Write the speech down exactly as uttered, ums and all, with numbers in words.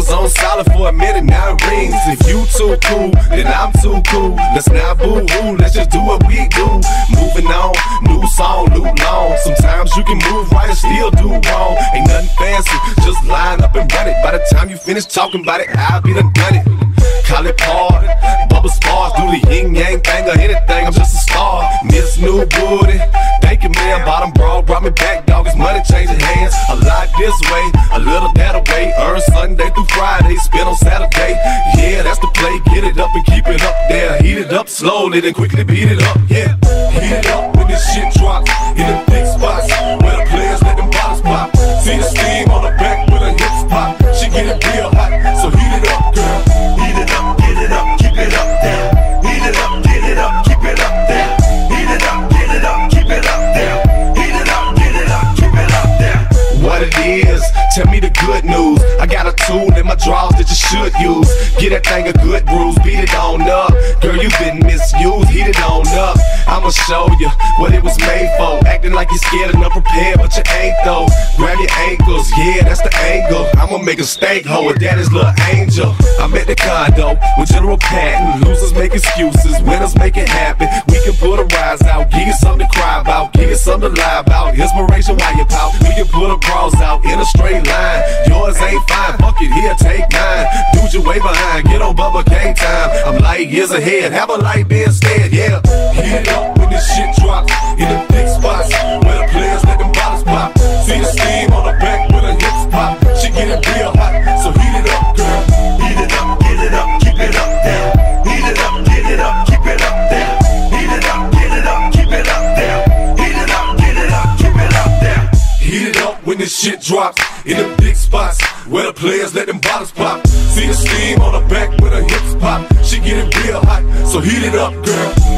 was on solid for a minute, now it rings. If you too cool, then I'm too cool. Let's not boo-hoo, let's just do what we do. Moving on, new song, new long. Sometimes you can move right and still do wrong. Ain't nothing fancy, just line up and run it. By the time you finish talking about it, I'll be done done it. Call it party, Bubba Sparxx, do the yin yang thing or anything, I'm just a star. Miss New Booty, thank you man, bottom bro, brought me back, dog, his money changing hands. A lot this way, a little that away, earn Sunday through Friday, spend on Saturday. Yeah, that's the play, get it up and keep it up there. Heat it up slowly, then quickly beat it up, yeah. Heat it up when this shit drops, in the big spots, where the players let them bottles pop. See the steam on the back with her hips pop, she get it real hot, so heat it up girl. Heat it up, get it up, keep it up there. Heat it up, get it up, keep it up there. Heat it up, get it up, keep it up there. Heat it up, get it up, keep it up there. What it is, tell me the good news. I got a tool in my drawers that you should use. Get that thing a good bruise, beat it on up. Girl, you been misused, heat it on up. I'ma show you what it was made for. Acting like you're scared and unprepared, but you ain't though. Grab your ankles, yeah, that's the angle. I'ma make a steak hoe with daddy's little angel. I'm at the condo with General Patton. Losers make excuses, winners make it happen. We can put a rise out, give you something to cry about, give you something to lie about. Inspiration while you pout, we can put a bras out in a straight line. Yours ain't fine, fuck it, here, take mine. Dude, you way behind, get on Bubba game time. I'm light years ahead, have a light be instead, yeah. Heat it up when this shit drops, in the big spots, where the players let them bottles pop. See the steam on the back with her hips pop, she get it real hot, so heat it up girl. Heat it up, get it up, keep it up there. Heat it up, get it up, keep it up there. Heat it up, get it up, keep it up there. Heat it up, get it up, keep it up there. Heat it up when this shit drops, in the big spots, where the players let them bottles pop. See the steam on the back with her hips pop, she get it real hot, so heat it up girl.